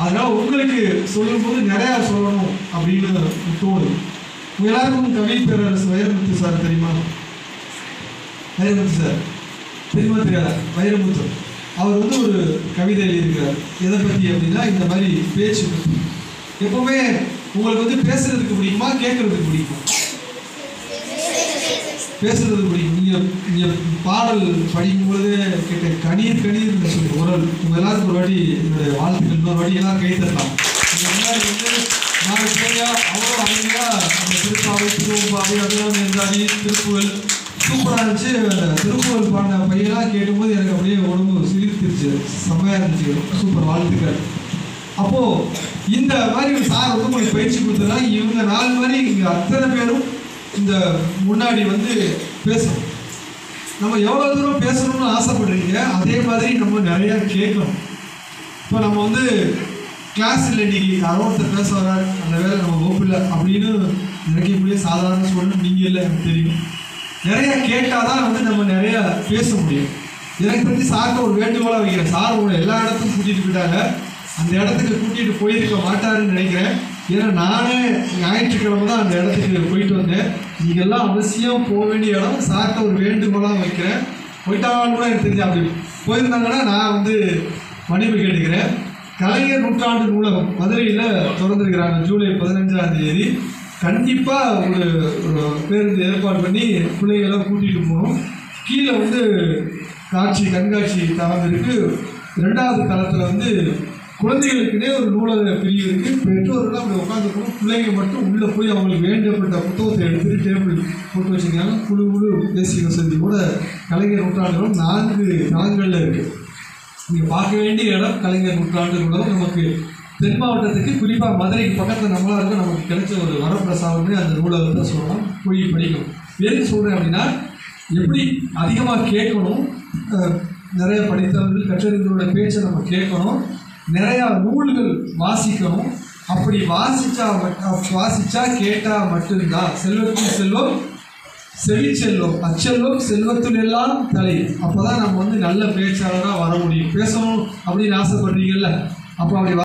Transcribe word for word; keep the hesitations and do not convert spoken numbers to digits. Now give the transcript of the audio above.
அதனால் உங்களுக்கு சொல்லும்போது நிறையா சொல்லணும் அப்படின்னு தோணுது. எல்லாருக்கும் கவி பேரரசு வைரமுத்து சார் தெரியுமா? வைரமுத்து சார் தெரியுமா தெரியாதா? வைரமுத்து அவர் வந்து ஒரு கவிதை எழுதியிருக்கிறார். எதை பற்றி அப்படின்னா இந்த மாதிரி பேச்சு பற்றி. எப்போவுமே உங்களுக்கு வந்து பேசுறதுக்கு பிடிக்குமா கேட்கறதுக்கு பிடிக்குமா? பேசுறதுக்கு பிடிக்கும். நீங்கள் நீங்கள் பாடல் படிக்கும்போது கேட்ட கணீர் கணீர் சொல்லி குரல் உங்கள் எல்லாருக்கும் ஒரு வாட்டி என்னுடைய வாழ்த்துக்கள் இன்னொரு வாட்டி எல்லாம் கை தரலாம். இந்த முன்னாடி வந்து நான் சரியா அவ்வளோ அருமையாக அந்த திருப்பாவை திருவம்பாவை அதெல்லாம் இருந்தாடி திருப்புகழ் சூப்பராக இருந்துச்சு. அந்த திருப்புகழ் பாடின பையெல்லாம் கேட்கும்போது எனக்கு அப்படியே உடம்பு சிரித்துருச்சு. செம்மையாக இருந்துச்சு. சூப்பர், வாழ்த்துக்கள். அப்போது இந்த மாதிரி ஒரு சார் வந்து உங்களுக்கு பயிற்சி கொடுத்ததுனா இவங்க நாலு மாதிரி இங்கே அத்தனை பேரும் இந்த முன்னாடி வந்து பேசணும். நம்ம எவ்வளோ தூரம் பேசணும்னு ஆசைப்படுறீங்க அதே மாதிரி நம்ம நிறையா கேட்கணும். இப்போ நம்ம வந்து கிளாஸ் இல்லை இன்னைக்கு யாரோ ஒருத்தர் பேச வர்றாரு அந்த வேலை நம்ம வகுப்பில்லை அப்படின்னு நினைக்கக்கூடிய சாதாரண சூழல் நீங்கள் இல்லை, எனக்கு தெரியும். நிறையா கேட்டால் தான் வந்து நம்ம நிறையா பேச முடியும். எனக்கு பற்றி சார்ட்ட ஒரு வேண்டுகோளாக வைக்கிறேன். சார் உங்களை எல்லா இடத்துக்கும் கூட்டிகிட்டு போயிட்டாங்க, அந்த இடத்துக்கு கூட்டிகிட்டு போயிருக்க மாட்டாருன்னு நினைக்கிறேன். ஏன்னா நானே ஞாயிற்றுக்கிழமை தான் அந்த இடத்துக்கு போயிட்டு வந்தேன். நீங்கள்லாம் அவசியம் போக வேண்டிய இடம். சார்ட்ட ஒரு வேண்டுகோளாக வைக்கிறேன். போயிட்டாலும் கூட எனக்கு தெரிஞ்சு அப்படி போயிருந்தாங்கன்னா நான் வந்து மன்னிப்பு கேட்டுக்கிறேன். கலைஞர் நூற்றாண்டு நூலகம் மதுரையில் திறந்துருக்கிறாங்க ஜூலை பதினஞ்சாம் தேதி. கண்டிப்பாக ஒரு ஒரு பேருந்து ஏற்பாடு பண்ணி பிள்ளைகளாம் கூட்டிகிட்டு போகணும். கீழே வந்து காட்சி கண்காட்சி தளம் இருக்குது. ரெண்டாவது தளத்தில் வந்து குழந்தைகளுக்குனே ஒரு நூலக பிரிவு இருக்குது. பெற்றோர்கள்லாம் அப்படி உட்காந்துக்கணும். பிள்ளைங்க மட்டும் உள்ளே போய் அவங்களுக்கு வேண்டப்பட்ட புத்தகத்தை எடுத்துகிட்டு டேபிள் போட்டு வச்சுருக்காங்க. குழு குழு தேசிய வசதி கூட கலைஞர் நூற்றாண்டுகளும் நான்கு தளங்களில் இருக்குது. நீங்கள் பார்க்க வேண்டிய இடம் கலைஞர் நூற்றாண்டு நூலகம். நமக்கு தென் மாவட்டத்துக்கு குறிப்பாக மதுரைக்கு பக்கத்தில் நம்மளாக இருக்க நமக்கு கிடைச்ச ஒரு வரப்பிரசாதமே அந்த நூலகத்தை சொல்லலாம். போய் படிக்கணும். எதுக்கு சொல்கிறேன் அப்படின்னா எப்படி அதிகமாக கேட்கணும், நிறைய படித்தவர்கள் கற்றறிஞர்களோட பேச்சை நம்ம கேட்கணும், நிறையா நூல்கள் வாசிக்கணும். அப்படி வாசித்தா வாசித்தா கேட்டால் மட்டும்தான் செல்வத்தின் செல்வம் செவி செல்வம் அச்செல்வம் செல்வத்தில் எல்லாம் தலை. அப்போ தான் நம்ம வந்து நல்ல பேச்சாளராக வர முடியும். பேசணும் அப்படின்னு ஆசைப்படுறீங்கல்ல, அப்போ அப்படி